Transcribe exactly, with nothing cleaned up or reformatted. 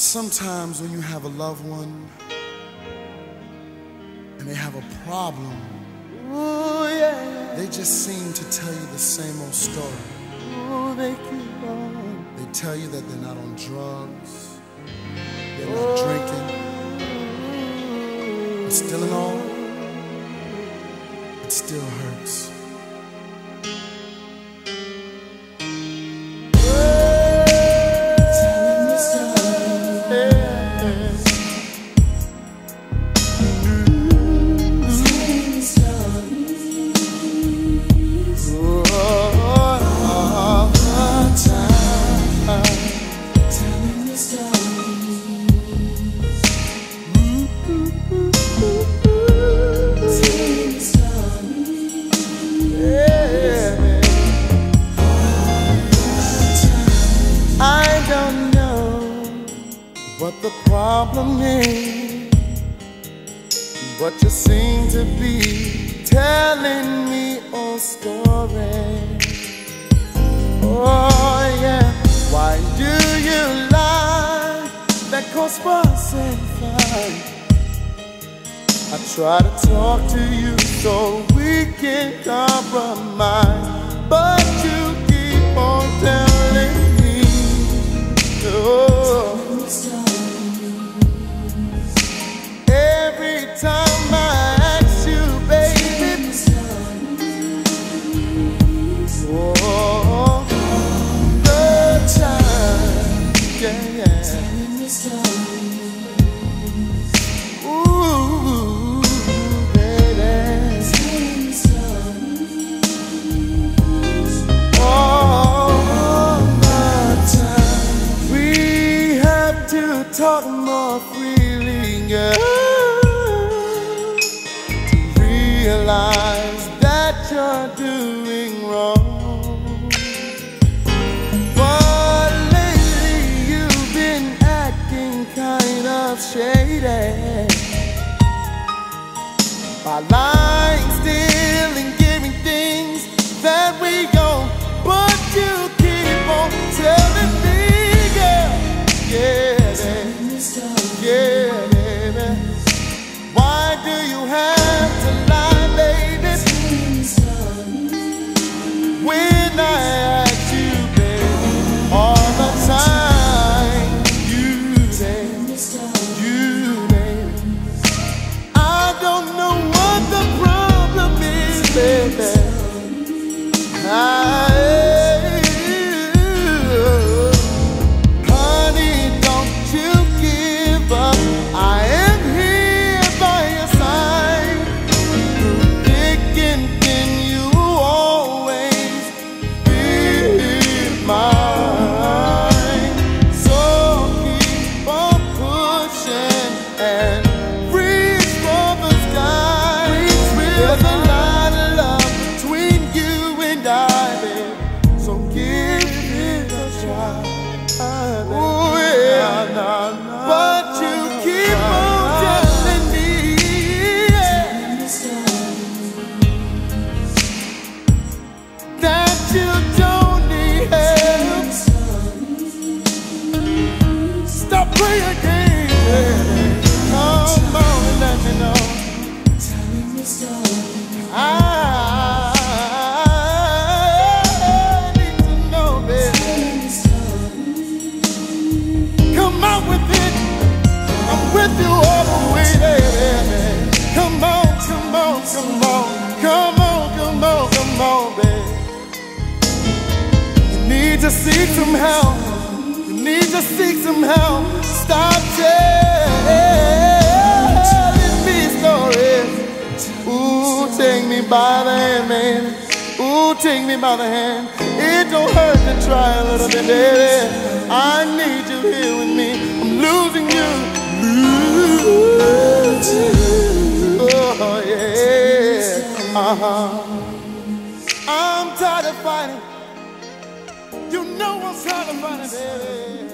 Sometimes when you have a loved one and they have a problem, ooh, yeah, they just seem to tell you the same old story. Ooh, they keep on. They tell you that they're not on drugs, they're not drinking, but still in all, it still hurts. What the problem is, but you seem to be telling me a story. Oh yeah, why do you lie? That goes fuss and fight. I try to talk to you so we can compromise, but you keep on telling me, oh. Every time I ask you, baby, oh, the time, yeah, yeah. Ooh, baby, all the time. We have to talk more freely, girl. Realize that you're doing wrong, but lately you've been acting kind of shady by lying still and giving things that we own, but you keep on telling me, yeah, yeah, baby, yeah, baby. Why do you have to lie? When I ask you, baby, all the time, you say, you baby, I don't know what the problem is, baby. I, honey, don't you give up. I am here by your side, predicting can you always mine. So keep on pushing and reach for the sky. There's a lot of love between you and I, babe, so give it a try. Ooh, yeah. But you keep on telling me, yeah, that you don't need help. Stop playing games, baby. Come on and let me know. I need to know, baby. Come on with it. I'm with you all the way, baby. Come on, come on, come on, come on, come on, come on, baby. You need to seek some help. You need to seek some help. Stop telling me stories. Ooh, take me by the hand, man. Ooh, take me by the hand. It don't hurt to try a little bit, baby. I need you here with me. I'm losing you. Losing. Oh, yeah. Uh-huh. I'm tired of fighting. You know I'm tired of fighting, baby.